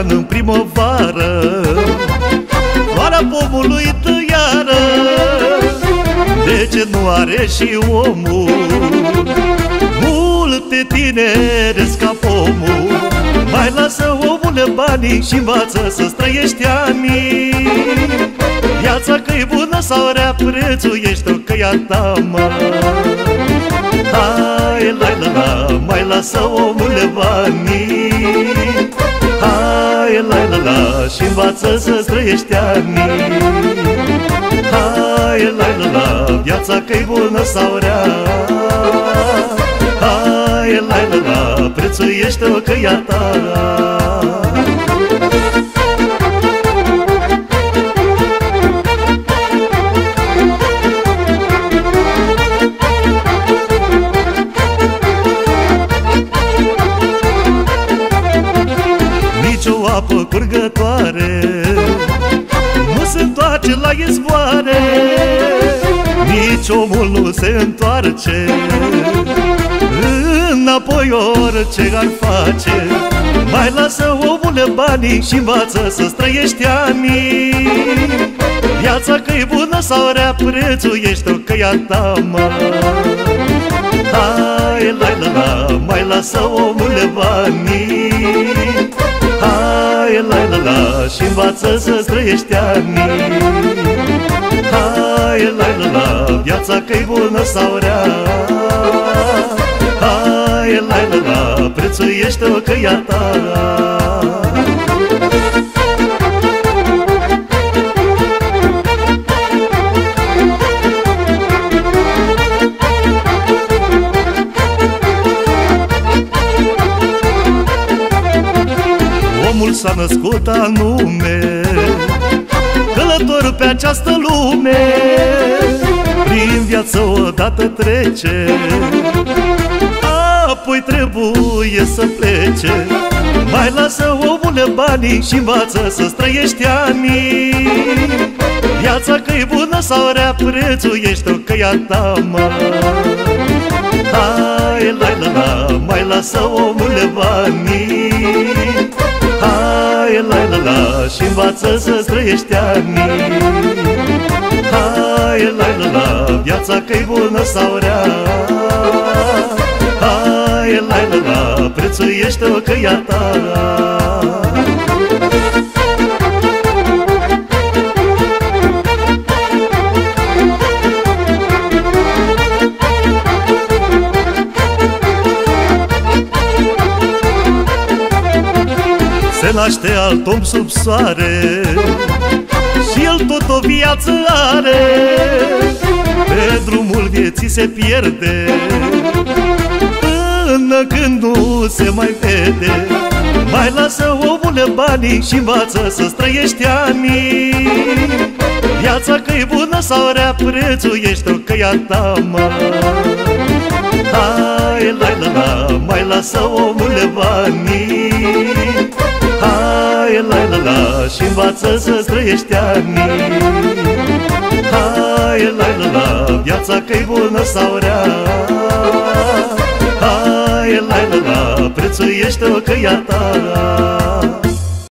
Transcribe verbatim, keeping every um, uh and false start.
an în primăvară, floarea pomului tăiară. De ce nu are și omul multe tineri ca pomul? Mai lasă, omule, banii și învață să-ți trăiești anii. Viața că-i bună sau rea, prețuiește-o că e a ta, mă. Hai, la la la, mai lasă, omule, banii. Hai, la la la, și învață să-ți trăiești anii. Hai, la la la, viața că-i bună sau rea. Hai, la la la, prețuiește-o că e a ta. Nici o apă curgătoare nu se întoarce la izvoare, nici omul nu se întoarce înapoi orice ar face. Mai lasă, omule, banii și învață să-ți trăiești anii. Viața că-i bună sau rea, prețuiește-o că e a ta, mă. Hai, la la la, mai lasă, omule, banii. Hai, la la la, și învață să-ți trăiești anii. Hai, la la la, viața că-i bună sau rea. Hai, la la la, prețuiește-o că e a ta. Omul s-a născut anume, călător pe această lume, prin viață odată trece, apoi trebuie să plece. Mai lasă, omule, banii și învață să-ți trăiești anii. Viața că-i bună sau rea, prețuiește-o că e a ta, mă. Hai, la la la, mai lasă, omule, banii. Hai, la la la, și învață să-ți trăiești anii. Hai, la la la, viața că-i bună sau rea. Hai, la la la, prețuiește-o că e a ta. Se naște alt om sub soare și el tot o viață are. Pe drumul vieții se pierde până când nu se mai vede. Mai lasă, omule, banii și învață să-ți trăiești anii. Viața că-i bună sau rea, prețuiește-o că e a ta, mă. Hai, la la la, mai lasă, omule, banii. Hai, la la la, și învață să-ți trăiești anii. Hai, la la la, viața că-i bună sau rea. Hai, la la la, prețuiește-o că e a ta.